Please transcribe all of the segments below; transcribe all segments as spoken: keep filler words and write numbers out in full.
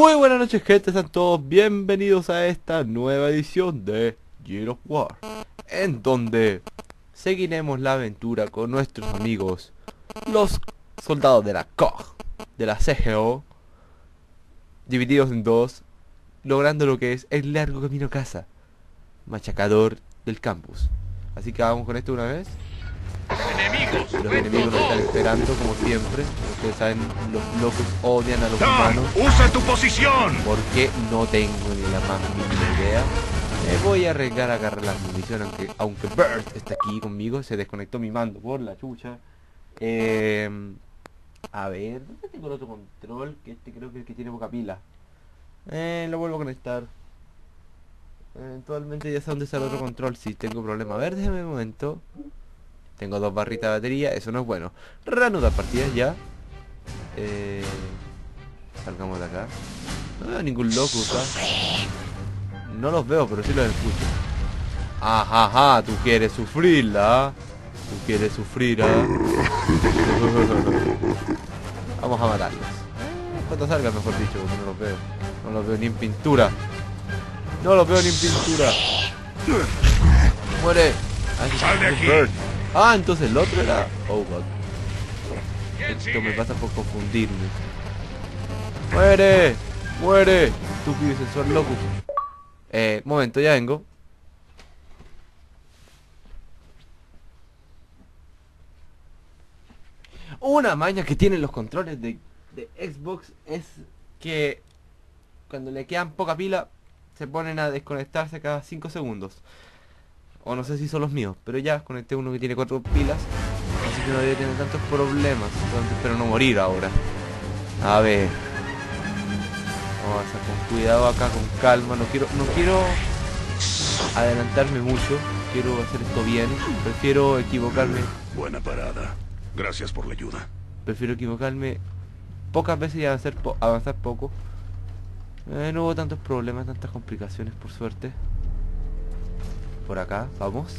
Muy buenas noches, gente, están todos bienvenidos a esta nueva edición de Gears of War, en donde seguiremos la aventura con nuestros amigos, los soldados de la C O G, de la C G O, divididos en dos, logrando lo que es el largo camino a casa, machacador del campus. Así que vamos con esto una vez. Enemigos, Los enemigos nos están esperando como siempre. Ustedes saben, los locos odian a los Tom, humanos. usa tu posición. Porque no tengo ni la más mínima idea. Me voy a arriesgar a agarrar las municiones, aunque, aunque Bert está aquí conmigo. Se desconectó mi mando por la chucha. Eh, a ver, ¿dónde tengo el otro control? Que este creo que es el que tiene poca pila. Eh, lo vuelvo a conectar. Eventualmente ya sé dónde está el otro control. Si tengo problema. A ver, déjeme un momento. Tengo dos barritas de batería, eso no es bueno. Reanudar partidas ya. Eh, salgamos de acá. No veo ningún loco, ¿sabes? No los veo, pero sí los escucho. Ajá, ajá, tú quieres sufrirla. Tú quieres sufrir, ¿ah? Vamos a matarlos. Cuando salga, mejor dicho, porque no los veo. No los veo ni en pintura. No los veo ni en pintura. Muere. Sal de aquí. Bird. Ah, entonces el otro era... Oh, God. Esto me pasa por confundirme. ¡Muere! ¡Muere! Estúpido y sensual loco. Eh, momento, ya vengo. Una maña que tienen los controles de, de Xbox es que cuando le quedan poca pila se ponen a desconectarse cada cinco segundos. O no sé si son los míos, pero ya conecté uno que tiene cuatro pilas, así que no debe tener tantos problemas. Entonces espero no morir ahora. A ver, vamos a hacer con cuidado acá, con calma. No quiero, no quiero adelantarme mucho. Quiero hacer esto bien. Prefiero equivocarme. Buena parada. Gracias por la ayuda. Prefiero equivocarme pocas veces y avanzar, po avanzar poco. Eh, no hubo tantos problemas, tantas complicaciones, por suerte. Por acá, vamos.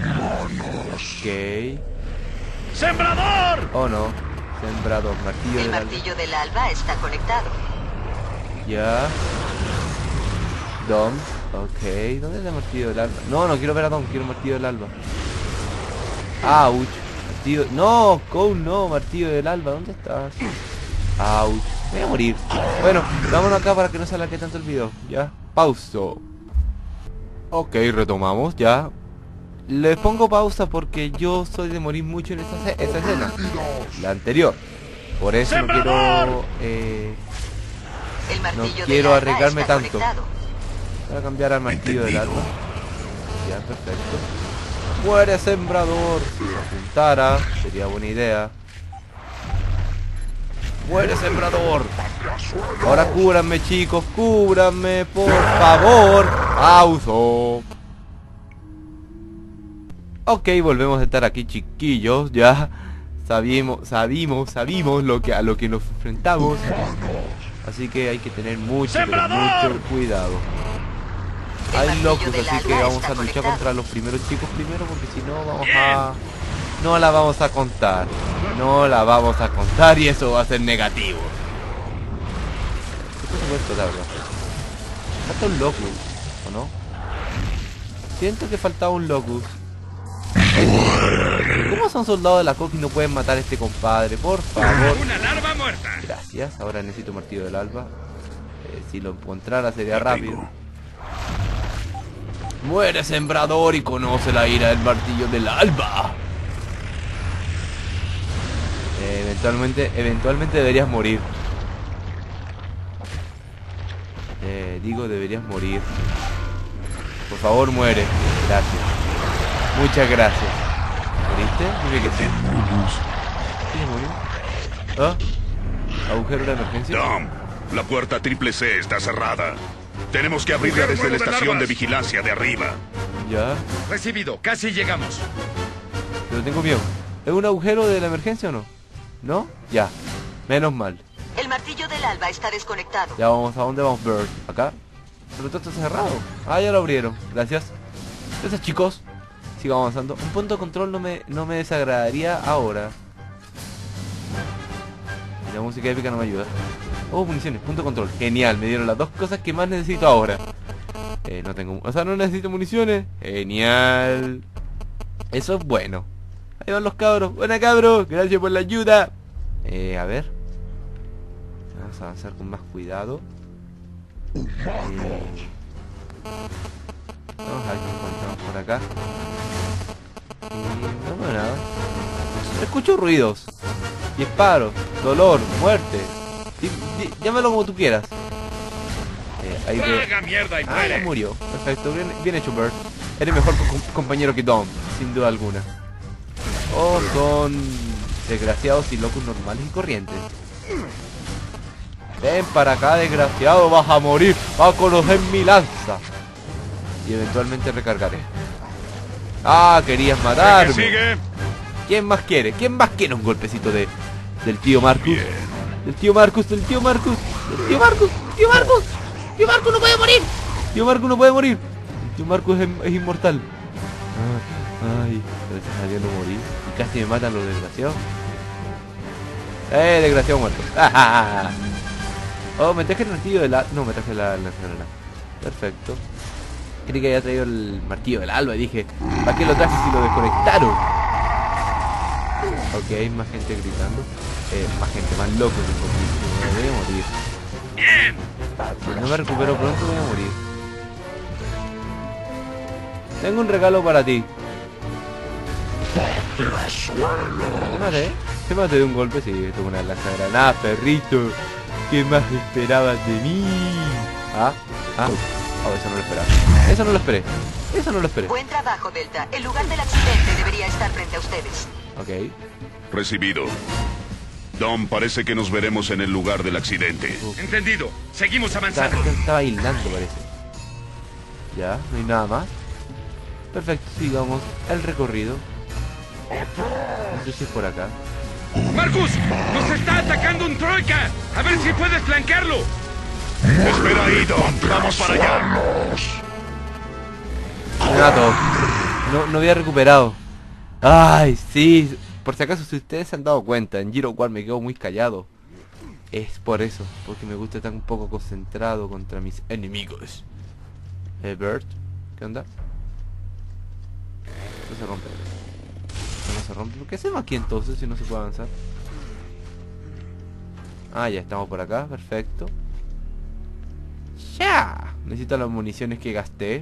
Ok. ¡Sembrador! Oh no. Sembrador, martillo El del alba. martillo del alba está conectado. Ya. Dom. Ok. ¿Dónde es el martillo del alba? No, no quiero ver a Dom, quiero martillo del alba. Ouch. Martillo. No, Cole, no, martillo del alba. ¿Dónde estás? Ouch. Voy a morir. Bueno, vámonos acá para que no se alargue tanto el video. Ya. Pauso. Ok, retomamos, ya. Le pongo pausa porque yo soy de morir mucho en esa, esa escena. La anterior. Por eso no quiero... Eh, El no martillo del quiero alba arriesgarme está tanto. conectado. Voy a cambiar al martillo del alba. Ya, perfecto. Muere sembrador. Si lo apuntara, sería buena idea. Muere sembrador. Ahora cúbranme, chicos, cúbranme, por favor. Pauso. Ok, volvemos a estar aquí, chiquillos. Ya sabimos, sabimos, sabimos lo que a lo que nos enfrentamos. Así que hay que tener mucho, pero mucho cuidado. Hay locos, así que vamos a luchar contra los primeros chicos primero, porque si no vamos a... No la vamos a contar. No la vamos a contar y eso va a ser negativo. ¿Qué fue esto, la verdad? Falta un locus, ¿o no? Siento que faltaba un locus. ¿Cómo son soldados de la C O G y no pueden matar a este compadre? Por favor. Una larva muerta. Gracias, ahora necesito martillo del alba. Eh, si lo encontrara sería rápido. Muere sembrador y conoce la ira del martillo del alba. Eh, eventualmente, eventualmente deberías morir. Eh, digo, deberías morir. Por favor, muere. Gracias. Muchas gracias. ¿Moriste? Dime que sí. Sí, morí. ¿Ah? ¿Agujero de emergencia? Tom, la puerta triple C está cerrada. Tenemos que abrirla desde la estación de vigilancia de arriba. Ya. Recibido, casi llegamos. Pero tengo miedo. ¿Es un agujero de la emergencia o no? ¿No? Ya. Menos mal. El martillo del alba está desconectado. Ya vamos. ¿A dónde vamos, Bird? ¿Acá? Pero todo está cerrado. Ah, ya lo abrieron. Gracias. Gracias, chicos. Sigo avanzando. Un punto de control no me, no me desagradaría ahora. Y la música épica no me ayuda. Oh, municiones, punto de control. Genial, me dieron las dos cosas que más necesito ahora. Eh, no tengo... O sea, no necesito municiones. Genial. Eso es bueno. Ahí van los cabros. Buena, cabros. Gracias por la ayuda. Eh, a ver. Vamos a avanzar con más cuidado. Eh... Vamos a ver qué encontramos por acá. Y no veo nada. Escucho ruidos. Disparos, dolor, muerte. Di, di, llámalo como tú quieras. Eh, ahí ve... ¡Traga mierda y Ah, muere! ya murió. Perfecto, bien, bien hecho, Bert. Eres mejor co compañero que Dom, sin duda alguna. Oh, son desgraciados y locos normales y corrientes. Ven para acá, desgraciado, vas a morir. Vas a conocer mi lanza. Y eventualmente recargaré. Ah, querías matarme. ¿Qué sigue? ¿Quién más quiere? ¿Quién más quiere un golpecito de del tío Marcus? Bien. Del tío Marcus, del tío Marcus, del tío Marcus, tío Marcus, tío Marcus no puede morir. Tío Marcus no puede morir. El tío Marcus es, es inmortal. Ah, ay, gracias a Dios no morí. Y casi me matan los desgraciados. Eh, desgraciado muerto. Oh, me traje el martillo de la... No, me traje la... la, la, la. Perfecto. Creí que había traído el martillo del alba y dije, ¿para qué lo traje si lo desconectaron? Ok, hay más gente gritando. Eh, más gente, más loco que conmigo. Me voy a morir. Si no me recupero pronto voy a morir. Tengo un regalo para ti. ¿Te maté? ¿Te maté de un golpe? Sí, tengo una lanzagranada, perrito. ¿Qué más esperabas de mí? Ah, ah. Oh, eso no lo esperaba. Eso no lo esperé. Eso no lo esperé. Buen trabajo, Delta. El lugar del accidente debería estar frente a ustedes. Ok. Recibido. Dom, parece que nos veremos en el lugar del accidente. Uf. Entendido. Seguimos Está, avanzando. está- estaba hilando, parece. Ya, no hay nada más. Perfecto, sigamos el recorrido. No sé si es por acá. ¡Marcus! ¡Nos está atacando un troika! ¡A ver si puedes flanquearlo! Espera ahí, Dom. Vamos para allá. Me mató. No, no había recuperado. Ay, sí. Por si acaso, si ustedes se han dado cuenta, en Giro War me quedo muy callado. Es por eso, porque me gusta estar un poco concentrado contra mis enemigos. Eh, Bert, ¿qué onda? No se rompe. No se rompe. ¿Qué hacemos aquí entonces si no se puede avanzar? Ah, ya estamos por acá, perfecto. Ya. Necesito las municiones que gasté.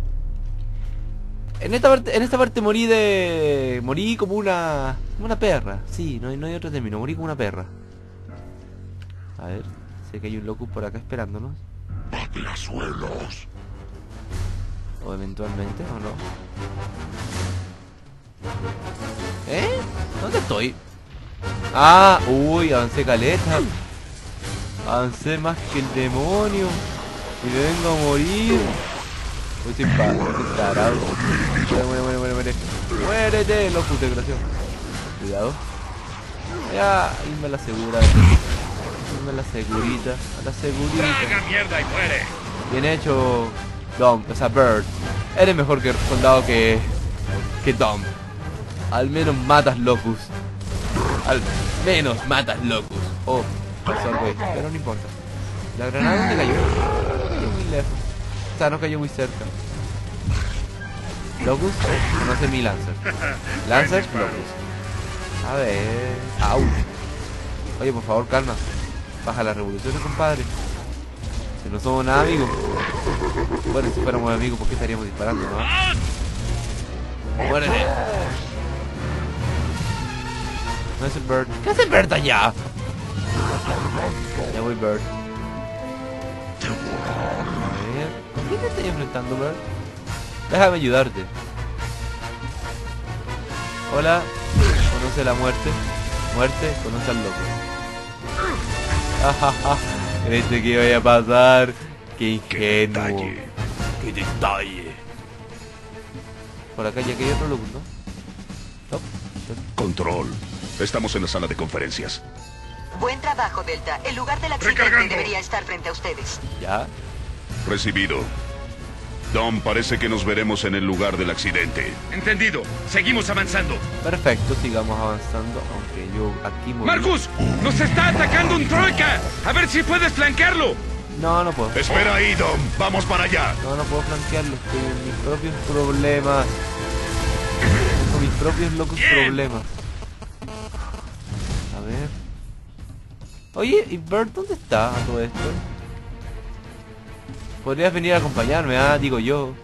En esta parte, en esta parte morí de... Morí como una... Como una perra. Sí, no hay, no hay otro término. Morí como una perra. A ver. Sé que hay un locus por acá esperándonos. Pateazuelos. O eventualmente, o no. ¿Eh? ¿Dónde estoy? Ah, uy, avancé caleta. Avancé más que el demonio. Y me vengo a morir. Uy, soy pa... soy tarado. Muere, muere, muere, muere, muere. Muérete, locus, desgraciado. Cuidado. Ya, irme a la segura. Irme a la segurita. A la segurita. ¡Traga mierda y muere! Bien hecho, Dom, o sea, Bird. Eres mejor que soldado que... Que Dom. Al menos matas locus. Al menos matas locus. Oh, pasó algo ahí, pero no importa. ¿La granada dónde cayó? Cayó muy lejos. O sea, no cayó muy cerca. Locus conoce mi Lancer. Lancer, Locus. A ver... Au. Oye, por favor, calma. Baja las revoluciones, compadre. Si no somos nada amigos. Bueno, si fuéramos amigos, ¿por qué estaríamos disparando, no? Muérete. No es el Bird. ¿Qué hace Bird allá? Ya voy, Bird. A ver. ¿Con quién te estás enfrentando, Bird? Déjame ayudarte. Hola. Conoce la muerte. Muerte, conoce al loco. Creíste que iba a pasar. Qué ingenuo. Qué detalle. Qué detalle. Por acá ya que hay otro loco, ¿no? No. Control. Estamos en la sala de conferencias. Buen trabajo, Delta. El lugar del accidente Recargando. debería estar frente a ustedes. Ya. Recibido. Dom, parece que nos veremos en el lugar del accidente. Entendido. Seguimos avanzando. Perfecto, sigamos avanzando. Aunque yo aquí morí. ¡Marcus! ¡Nos está atacando un troika! A ver si puedes flanquearlo. No, no puedo. Espera ahí, Dom. Vamos para allá. No, no puedo flanquearlo. Estoy en mis propios problemas. Tengo mis propios locos Bien. problemas. A ver. Oye, ¿y Bert dónde está a todo esto? Podrías venir a acompañarme, ah, digo yo.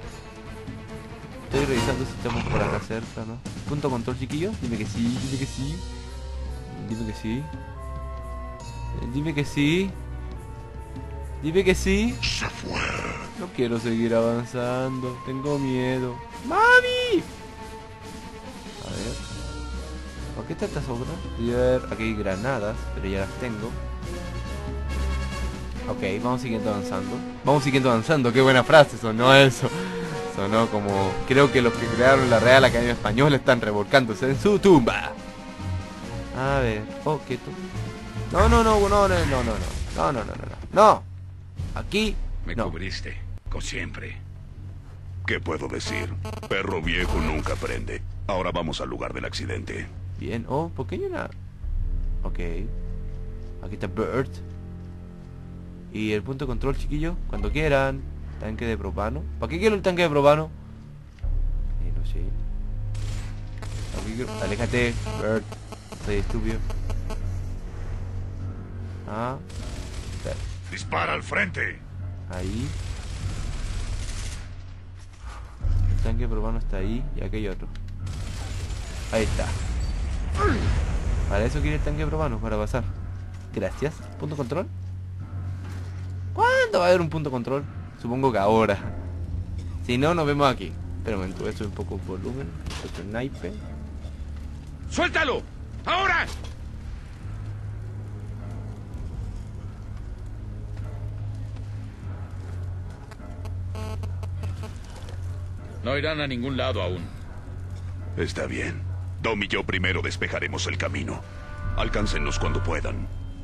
Estoy revisando si estamos por acá cerca, ¿no? Punto control, chiquillos. Dime que sí, dime que sí. Dime que sí. Eh, Dime que sí. Dime que sí. Se fue. No quiero seguir avanzando. Tengo miedo. ¡Mami! A ver. ¿Por qué está esta sobra? Voy a ver. Aquí hay granadas, pero ya las tengo. Ok, vamos siguiendo avanzando. Vamos siguiendo avanzando. Qué buena frase sonó eso. Sonó como... Creo que los que crearon la Real Academia Española están revolcándose en su tumba. A ver. Oh, quieto. No, no, no, no, no, no, no, no. No, no, no, no, no. No. Aquí. Me No. cubriste, como siempre. ¿Qué puedo decir? Perro viejo nunca aprende. Ahora vamos al lugar del accidente. Bien. Oh, ¿por qué hay una...? Ok. Aquí está Bert. Y el punto de control, chiquillos, cuando quieran. Tanque de propano. ¿Para qué quiero el tanque de propano? Eh, no sé. ¿Para qué quiero? Aléjate, Bert. Soy estúpido. Ah. Espera. Dispara al frente. Ahí. El tanque de propano está ahí. Y aquí hay otro. Ahí está. Para eso quiere el tanque de propano, para pasar. Gracias. ¿Punto control? ¿Cuándo va a haber un punto control? Supongo que ahora. Si no, nos vemos aquí. Espera un momento, voy a subir un poco el volumen. Otro sniper. ¡Suéltalo! ¡Ahora! No irán a ningún lado aún. Está bien. Dom y yo primero despejaremos el camino. Alcáncennos cuando puedan.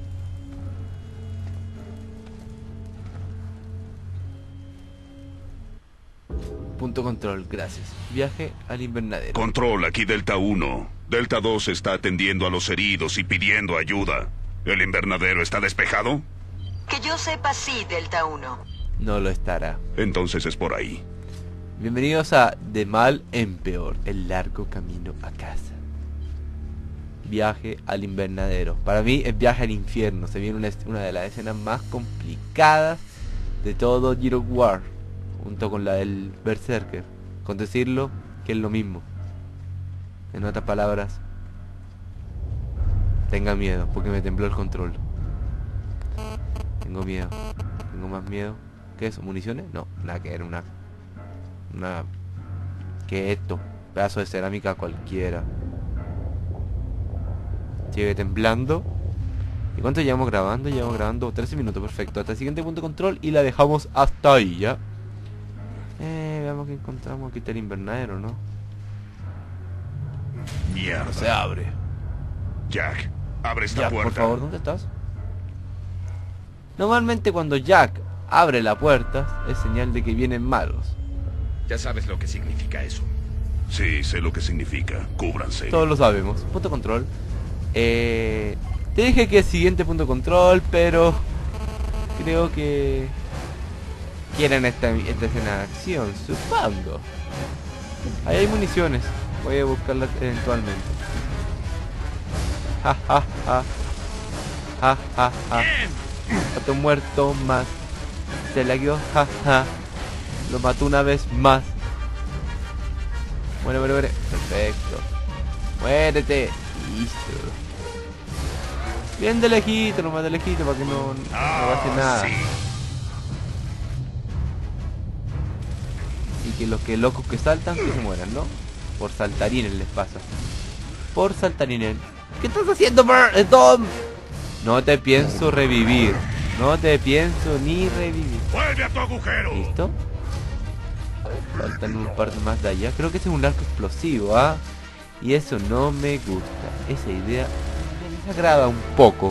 Punto control, gracias. Viaje al invernadero. Control, aquí Delta uno. Delta dos está atendiendo a los heridos y pidiendo ayuda. ¿El invernadero está despejado? Que yo sepa, sí, Delta uno. No lo estará. Entonces es por ahí. Bienvenidos a De Mal en Peor, el largo camino a casa. Viaje al invernadero. Para mí es viaje al infierno. Se viene una, una de las escenas más complicadas de todo Gears of War, junto con la del Berserker. Con decirlo que es lo mismo. En otras palabras, tenga miedo, porque me tembló el control. Tengo miedo. Tengo más miedo. ¿Qué es? ¿Municiones? No, nada que era una... Una... ¿Qué es esto? Pedazo de cerámica cualquiera. Sigue temblando. ¿Y cuánto llevamos grabando? Llevamos grabando trece minutos, perfecto. Hasta el siguiente punto de control y la dejamos hasta ahí, ¿ya? Eh, veamos qué encontramos. Aquí está el invernadero, ¿no? Mierda. No se abre. Jack, abre esta Jack, puerta. por favor, ¿dónde estás? Normalmente cuando Jack abre la puerta es señal de que vienen malos. Ya sabes lo que significa eso. Sí, sé lo que significa. Cúbranse. Todos lo sabemos. Punto control. Eh, te dije que el siguiente punto control, pero creo que quieren esta, esta escena de acción, supongo. Ahí hay municiones. Voy a buscarlas eventualmente. Ja, ja, ja. Ja, ja, ja. Otro muerto más. Se la guió, ja, ja. Lo mató una vez más. Muere, muere, muere. Perfecto. Muérete. Listo. Bien de lejito, nomás de lejito para que no, no pase nada. Sí. Y que los que locos que saltan que se mueran, ¿no? Por saltarines les pasa. Por saltarines. ¿Qué estás haciendo, Bert? Eh, Tom? No te pienso revivir. No te pienso ni revivir. ¡Vuelve a tu agujero! ¿Listo? Faltan un par más de allá. Creo que ese es un arco explosivo, ¿ah? Y eso no me gusta. Esa idea me desagrada un poco.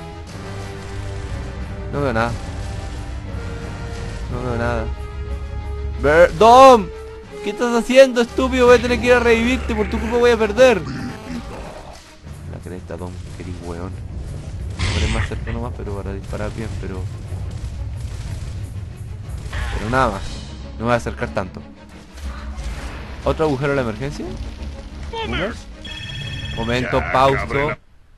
No veo nada. No veo nada. Ver Dom, ¿qué estás haciendo, estúpido? Voy a tener que ir a revivirte, por tu culpa voy a perder. La cresta, Dom, que eres weón. Voy más cerca nomás, pero para disparar bien, pero... Pero nada más. No me voy a acercar tanto. ¿Otro agujero de la emergencia? Boomers. Momento, Ya, pausa. cabrón.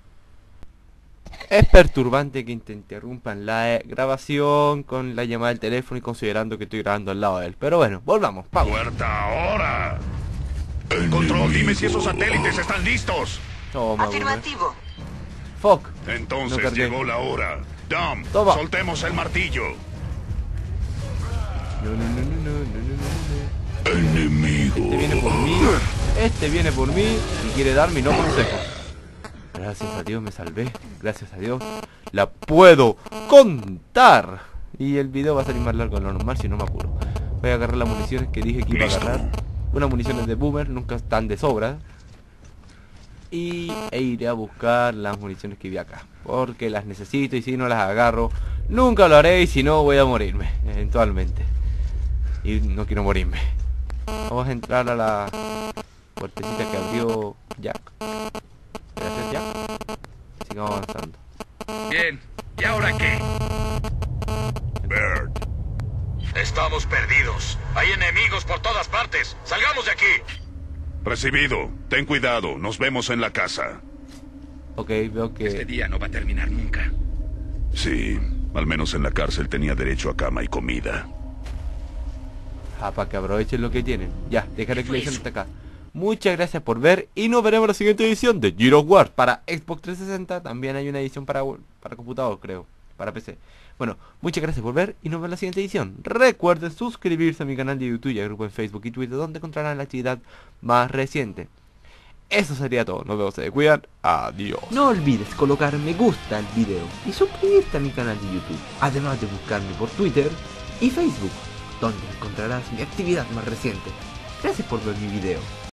Es perturbante que te interrumpan la eh, grabación con la llamada del teléfono y considerando que estoy grabando al lado de él. Pero bueno, volvamos. Pausa. ¡Puerta ahora! Control, dime si esos satélites están listos. Toma, boomer. Afirmativo. Fuck. Entonces No cargué. llegó la hora. Dom, Toma. soltemos el martillo. No, no, no, no, no, no, no, no. Enemigo. Este viene por mí. Este viene por mí y quiere darme no consejo. Gracias a Dios me salvé. Gracias a Dios la puedo contar. Y el video va a salir más largo de lo normal si no me apuro. Voy a agarrar las municiones que dije que iba a Listo. agarrar. Unas municiones de boomer, nunca están de sobra. Y e iré a buscar las municiones que vi acá, porque las necesito y si no las agarro nunca lo haré y si no voy a morirme eventualmente. Y no quiero morirme. Vamos a entrar a la puertecita que abrió Jack. Gracias, Jack. Sigamos avanzando. Bien. ¿Y ahora qué? Bird. Estamos perdidos. Hay enemigos por todas partes. ¡Salgamos de aquí! Recibido. Ten cuidado. Nos vemos en la casa. Ok, veo que... Este día no va a terminar nunca. Sí. Al menos en la cárcel tenía derecho a cama y comida. Ah, para que aprovechen lo que tienen. Ya, dejaré que le hasta acá. Muchas gracias por ver y nos veremos en la siguiente edición de Gears of War para Xbox trescientos sesenta. También hay una edición para, para computador, creo, para P C. Bueno, muchas gracias por ver y nos vemos en la siguiente edición. Recuerden suscribirse a mi canal de YouTube y al grupo en Facebook y Twitter donde encontrarán la actividad más reciente. Eso sería todo, nos vemos, se cuidan, adiós. No olvides colocar me gusta al video y suscribirte a mi canal de YouTube, además de buscarme por Twitter y Facebook, donde encontrarás mi actividad más reciente. Gracias por ver mi video.